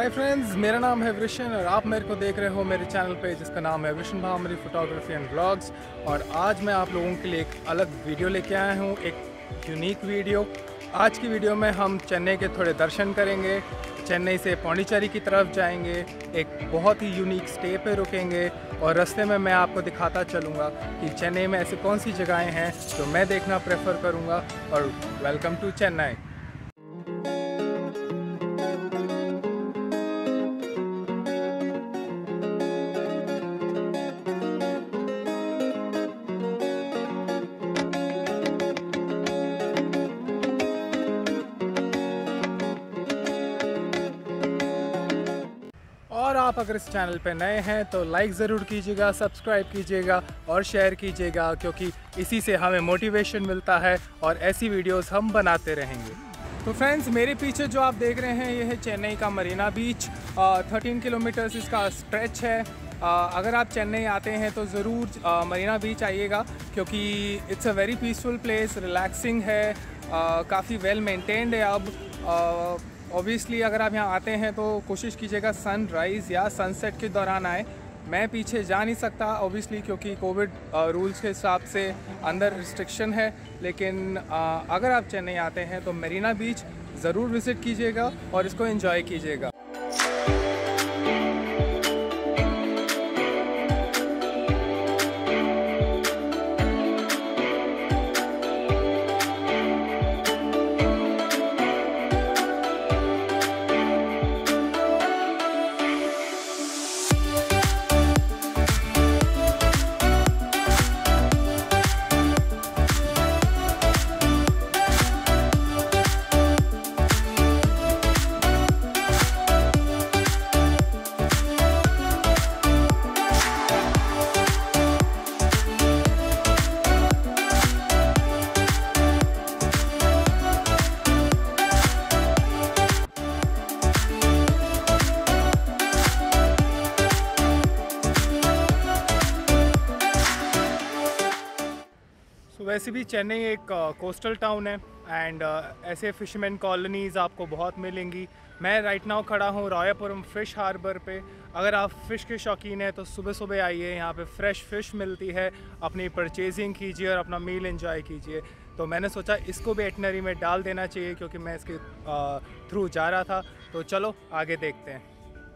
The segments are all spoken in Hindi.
हाय फ्रेंड्स, मेरा नाम है वृषण और आप मेरे को देख रहे हो मेरे चैनल पे जिसका नाम है वृषण भामरी फोटोग्राफी एंड ब्लॉग्स। और आज मैं आप लोगों के लिए एक अलग वीडियो लेके आया हूँ, एक यूनिक वीडियो। आज की वीडियो में हम चेन्नई के थोड़े दर्शन करेंगे, चेन्नई से पौंडीचेरी की तरफ जाएंगे, एक बहुत ही यूनिक स्टे पे रुकेंगे और रास्ते में मैं आपको दिखाता चलूँगा कि चेन्नई में ऐसी कौन सी जगहें हैं जो मैं देखना प्रेफर करूँगा। और वेलकम टू चेन्नई। और आप अगर इस चैनल पे नए हैं तो लाइक ज़रूर कीजिएगा, सब्सक्राइब कीजिएगा और शेयर कीजिएगा, क्योंकि इसी से हमें मोटिवेशन मिलता है और ऐसी वीडियोस हम बनाते रहेंगे। तो फ्रेंड्स, मेरे पीछे जो आप देख रहे हैं ये है चेन्नई का मरीना बीच। 13 किलोमीटर्स इसका स्ट्रेच है। अगर आप चेन्नई आते हैं तो ज़रूर मरीना बीच आइएगा, क्योंकि it's a very peaceful place, relaxing है, काफ़ी वेल मेंटेन्ड है। अब ऑब्वियसली अगर आप यहाँ आते हैं तो कोशिश कीजिएगा सनराइज़ या सनसेट के दौरान आए। मैं पीछे जा नहीं सकता ऑब्वियसली, क्योंकि कोविड रूल्स के हिसाब से अंदर रिस्ट्रिक्शन है। लेकिन अगर आप चेन्नई आते हैं तो मरीना बीच ज़रूर विज़िट कीजिएगा और इसको एंजॉय कीजिएगा। वैसे भी चेन्नई एक कोस्टल टाउन है एंड ऐसे फ़िशरमैन कॉलोनीज़ आपको बहुत मिलेंगी। मैं राइट नाउ खड़ा हूँ रायापुरम फ़िश हार्बर पे। अगर आप फ़िश के शौकीन हैं तो सुबह सुबह आइए, यहाँ पे फ्रेश फ़िश मिलती है, अपनी परचेजिंग कीजिए और अपना मील एंजॉय कीजिए। तो मैंने सोचा इसको भी एटनरी में डाल देना चाहिए, क्योंकि मैं इसके थ्रू जा रहा था। तो चलो आगे देखते हैं।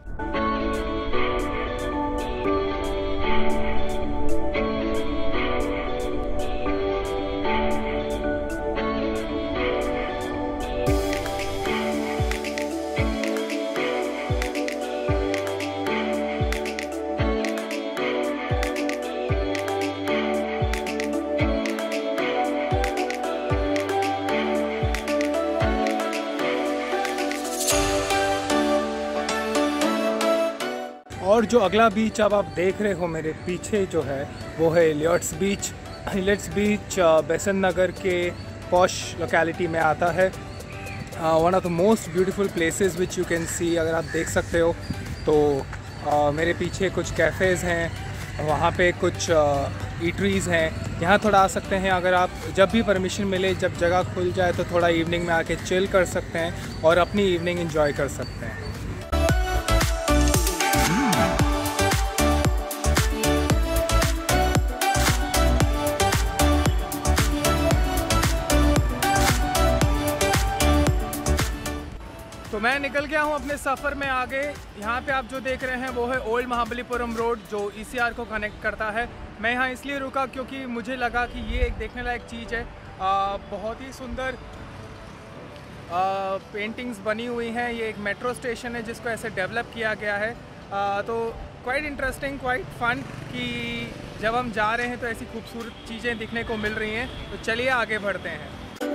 और जो अगला बीच अब आप देख रहे हो मेरे पीछे जो है वो है इलियट्स बीच। इलियट्स बीच बेसन नगर के पॉश लोकेलिटी में आता है। One of the most beautiful places which you can see. अगर आप देख सकते हो तो मेरे पीछे कुछ कैफ़ेज़ हैं, वहाँ पे कुछ ईटरीज़ हैं। यहाँ थोड़ा आ सकते हैं, अगर आप जब भी परमिशन मिले, जब जगह खुल जाए तो थोड़ा इवनिंग में आके चिल कर सकते हैं और अपनी इवनिंग एंजॉय कर सकते हैं। तो मैं निकल गया हूँ अपने सफ़र में आगे। यहाँ पे आप जो देख रहे हैं वो है ओल्ड महाबलीपुरम रोड, जो ECR को कनेक्ट करता है। मैं यहाँ इसलिए रुका क्योंकि मुझे लगा कि ये एक देखने लायक चीज़ है। बहुत ही सुंदर पेंटिंग्स बनी हुई हैं। ये एक मेट्रो स्टेशन है जिसको ऐसे डेवलप किया गया है। तो क्वाइट इंटरेस्टिंग, क्वाइट फन कि जब हम जा रहे हैं तो ऐसी खूबसूरत चीज़ें दिखने को मिल रही हैं। तो चलिए आगे बढ़ते हैं।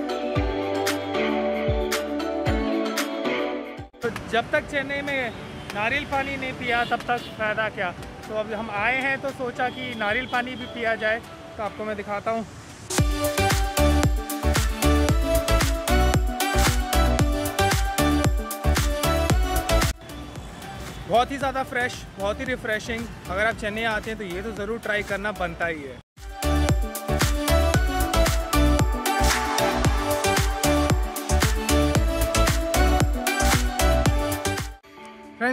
तो जब तक चेन्नई में नारियल पानी नहीं पिया तब तक फ़ायदा क्या। तो अब हम आए हैं तो सोचा कि नारियल पानी भी पिया जाए। तो आपको मैं दिखाता हूँ। बहुत ही ज़्यादा फ्रेश, बहुत ही रिफ़्रेशिंग। अगर आप चेन्नई आते हैं तो ये तो ज़रूर ट्राई करना बनता ही है।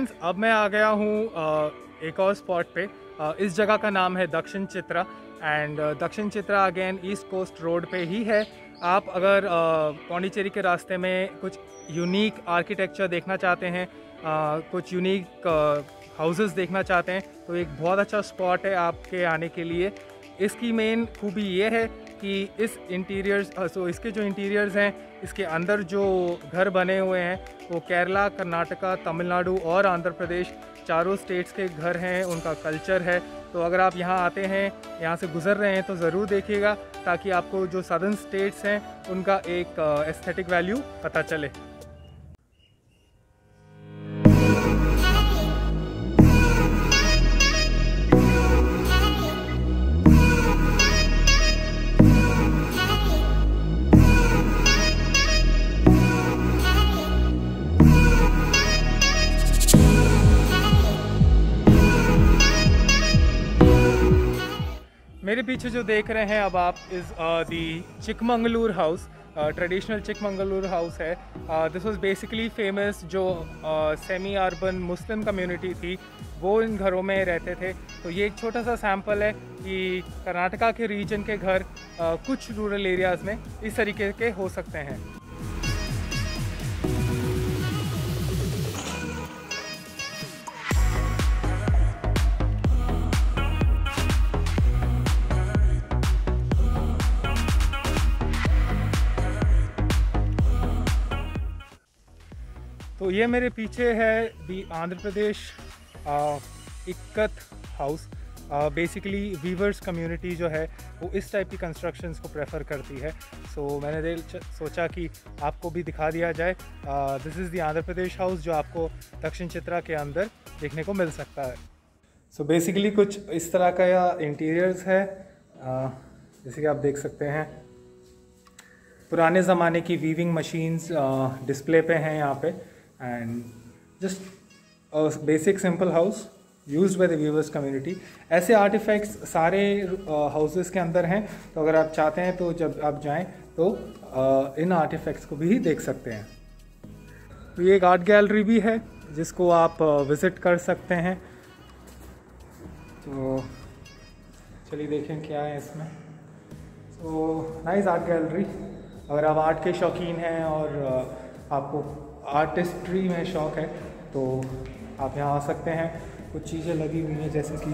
फ्रेंड्स, अब मैं आ गया हूँ एक और स्पॉट पे। इस जगह का नाम है दक्षिण Chitra and Dakshin Chitra again East Coast Road पे ही है। आप अगर पौंडीचेरी के रास्ते में कुछ यूनिक आर्किटेक्चर देखना चाहते हैं, कुछ यूनिक हाउसेस देखना चाहते हैं, तो एक बहुत अच्छा स्पॉट है आपके आने के लिए। इसकी मेन खूबी ये है कि इस इसके जो इंटीरियर्स हैं, इसके अंदर जो घर बने हुए हैं वो केरला, कर्नाटका, तमिलनाडु और आंध्र प्रदेश चारों स्टेट्स के घर हैं, उनका कल्चर है। तो अगर आप यहाँ आते हैं, यहाँ से गुज़र रहे हैं तो ज़रूर देखिएगा, ताकि आपको जो सदर्न स्टेट्स हैं उनका एक एस्थेटिक वैल्यू पता चले। मेरे पीछे जो देख रहे हैं अब आप is the Chikmagalur house, traditional Chikmagalur house है। दिस वाज बेसिकली फेमस, जो सेमी अर्बन मुस्लिम कम्युनिटी थी वो इन घरों में रहते थे। तो ये एक छोटा सा सैम्पल है कि कर्नाटका के रीजन के घर कुछ रूरल एरियाज़ में इस तरीके के हो सकते हैं। तो ये मेरे पीछे है the Andhra Pradesh ikat house. Basically weavers community जो है वो इस टाइप की कंस्ट्रक्शंस को प्रेफर करती है। सो मैंने सोचा कि आपको भी दिखा दिया जाए। This is the Andhra Pradesh house जो आपको दक्षिण चित्रा के अंदर देखने को मिल सकता है। सो बेसिकली कुछ इस तरह का इंटीरियर्स है, जैसे कि आप देख सकते हैं। पुराने ज़माने की वीविंग मशीन्स डिस्प्ले पे हैं यहाँ पे, and just basic simple house used by the weavers community. ऐसे आर्टिफैक्ट्स सारे हाउसेस के अंदर हैं, तो अगर आप चाहते हैं तो जब आप जाएं तो इन आर्टिफैक्ट्स को भी देख सकते हैं। तो ये एक आर्ट गैलरी भी है जिसको आप विज़िट कर सकते हैं। तो चलिए देखें क्या है इसमें। तो नाइस आर्ट गैलरी। अगर आप आर्ट के शौकीन हैं और आपको आर्टिस्ट्री में शौक़ है तो आप यहाँ आ सकते हैं। कुछ चीज़ें लगी हुई हैं, जैसे कि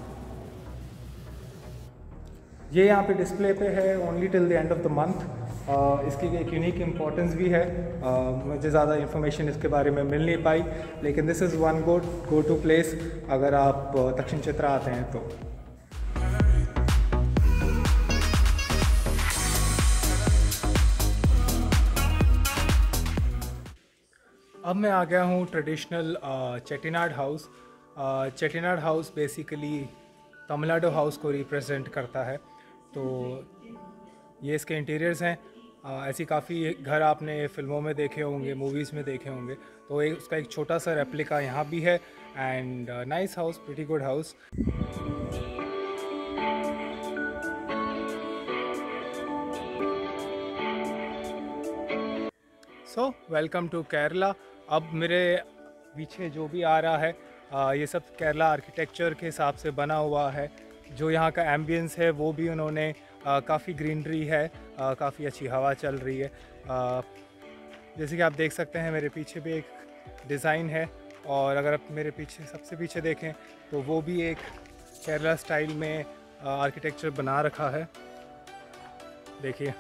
ये यहाँ पे डिस्प्ले पे है only till the end of the month. इसकी एक यूनिक इम्पोर्टेंस भी है। मुझे ज़्यादा इन्फॉर्मेशन इसके बारे में मिल नहीं पाई, लेकिन this is one go to place अगर आप दक्षिण चित्रा आते हैं तो। अब मैं आ गया हूँ traditional Chettinad house. Chettinad house basically Tamil हाउस को रिप्रेजेंट करता है। तो ये इसके इंटीरियर्स हैं। ऐसी काफ़ी घर आपने फिल्मों में देखे होंगे, मूवीज़ में देखे होंगे। तो उसका एक छोटा सा रेप्लिका यहाँ भी है। And nice house, pretty good house. So welcome to Kerala. अब मेरे पीछे जो भी आ रहा है ये सब केरला आर्किटेक्चर के हिसाब से बना हुआ है। जो यहाँ का एम्बियंस है वो भी उन्होंने काफ़ी ग्रीनरी है, काफ़ी अच्छी हवा चल रही है। जैसे कि आप देख सकते हैं मेरे पीछे भी एक डिज़ाइन है, और अगर आप मेरे पीछे सबसे पीछे देखें तो वो भी एक केरला स्टाइल में आर्किटेक्चर बना रखा है। देखिए।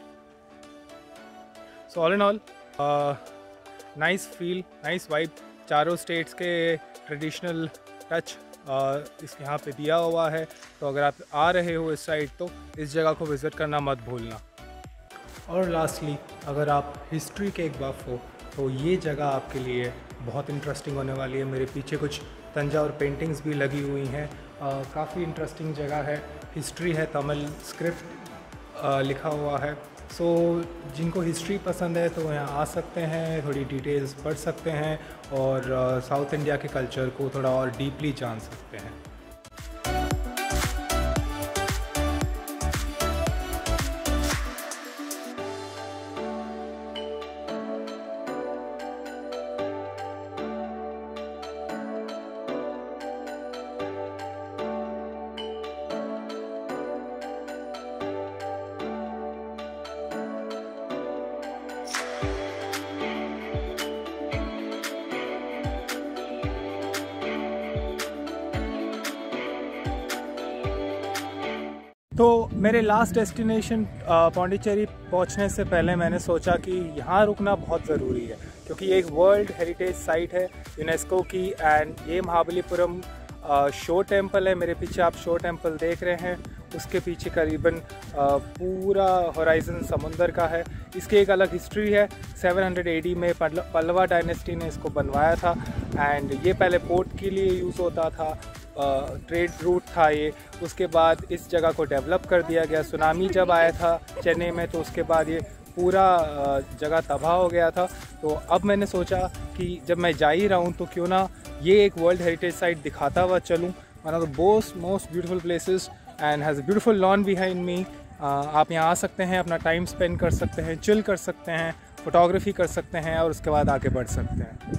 So all in all nice feel, nice vibe. चारों स्टेट्स के ट्रेडिशनल टच इस यहाँ पे दिया हुआ है। तो अगर आप आ रहे हो इस साइड तो इस जगह को विज़िट करना मत भूलना। और लास्टली, अगर आप हिस्ट्री के एक बफ हो तो ये जगह आपके लिए बहुत इंटरेस्टिंग होने वाली है। मेरे पीछे कुछ तंजावुर पेंटिंग्स भी लगी हुई हैं। काफ़ी इंटरेस्टिंग जगह है। हिस्ट्री है, तमिल स्क्रिप्ट लिखा हुआ है। सो जिनको हिस्ट्री पसंद है तो यहाँ आ सकते हैं, थोड़ी डिटेल्स पढ़ सकते हैं और साउथ इंडिया के कल्चर को थोड़ा और डीपली जान सकते हैं। मेरे लास्ट डेस्टिनेशन पौंडीचेरी पहुंचने से पहले मैंने सोचा कि यहाँ रुकना बहुत ज़रूरी है, क्योंकि ये एक वर्ल्ड हेरिटेज साइट है यूनेस्को की। एंड ये महाबलीपुरम शो टेम्पल है। मेरे पीछे आप शो टेम्पल देख रहे हैं, उसके पीछे करीबन पूरा होराइज़न समुंदर का है। इसकी एक अलग हिस्ट्री है। 700 AD में पल्लवा डायनेस्टी ने इसको बनवाया था। एंड ये पहले पोर्ट के लिए यूज़ होता था, ट्रेड रूट था ये। उसके बाद इस जगह को डेवलप कर दिया गया। सुनामी जब आया था चेन्नई में, तो उसके बाद ये पूरा जगह तबाह हो गया था। तो अब मैंने सोचा कि जब मैं जा ही रहा हूँ तो क्यों ना ये एक वर्ल्ड हेरिटेज साइट दिखाता हुआ चलूँ। One of the most beautiful places and has a beautiful lawn behind me. आप यहाँ आ सकते हैं, अपना टाइम स्पेंड कर सकते हैं, चिल कर सकते हैं, फ़ोटोग्राफी कर सकते हैं और उसके बाद आगे बढ़ सकते हैं।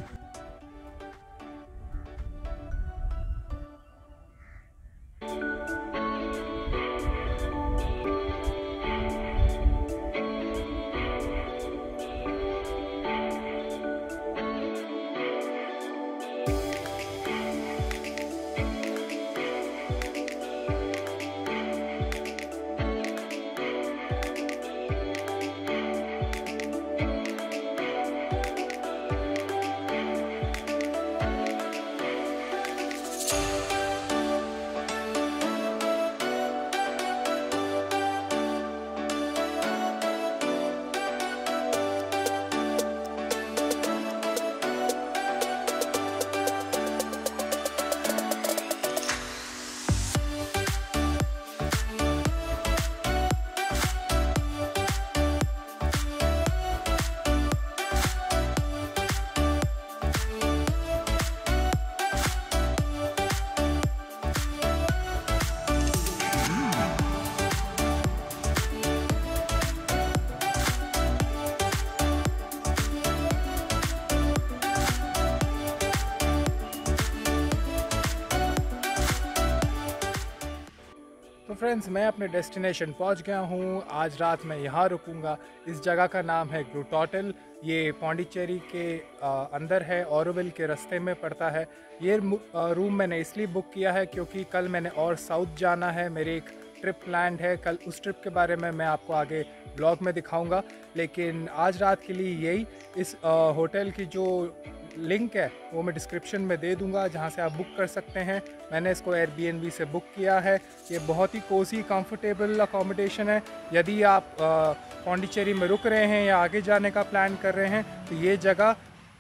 तो फ्रेंड्स, मैं अपने डेस्टिनेशन पहुंच गया हूं। आज रात मैं यहां रुकूंगा। इस जगह का नाम है ग्रुटोटल। ये पौंडीचेरी के अंदर है, ऑरोविल के रास्ते में पड़ता है। ये रूम मैंने इसलिए बुक किया है क्योंकि कल मैंने और साउथ जाना है। मेरी एक ट्रिप प्लान्ड है कल। उस ट्रिप के बारे में मैं आपको आगे ब्लॉग में दिखाऊंगा, लेकिन आज रात के लिए यही। इस होटल की जो लिंक है वो मैं डिस्क्रिप्शन में दे दूंगा, जहां से आप बुक कर सकते हैं। मैंने इसको एयरबीएनबी से बुक किया है। ये बहुत ही कोसी कंफर्टेबल अकोमोडेशन है। यदि आप पौंडीचेरी में रुक रहे हैं या आगे जाने का प्लान कर रहे हैं तो ये जगह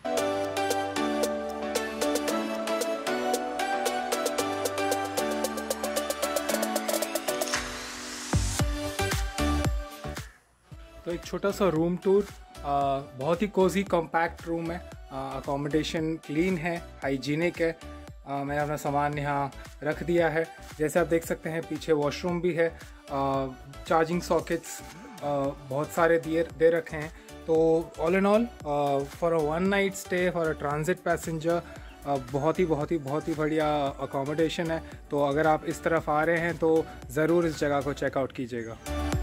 तो एक छोटा सा रूम टूर। बहुत ही कोजी कॉम्पैक्ट रूम है। अकोमोडेशन क्लीन है, हाइजीनिक है। मैंने अपना सामान यहाँ रख दिया है। जैसे आप देख सकते हैं पीछे वॉशरूम भी है। चार्जिंग सॉकेट्स बहुत सारे दे रखे हैं। तो all and all for a 1 night stay for a transit passenger बहुत ही बढ़िया अकोमोडेशन है। तो अगर आप इस तरफ आ रहे हैं तो ज़रूर इस जगह को चेकआउट कीजिएगा।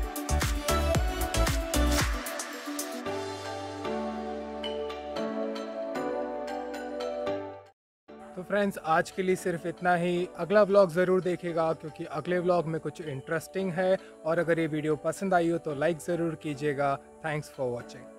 तो फ्रेंड्स, आज के लिए सिर्फ इतना ही। अगला व्लॉग ज़रूर देखिएगा क्योंकि अगले व्लॉग में कुछ इंटरेस्टिंग है। और अगर ये वीडियो पसंद आई हो तो लाइक ज़रूर कीजिएगा। Thanks for watching.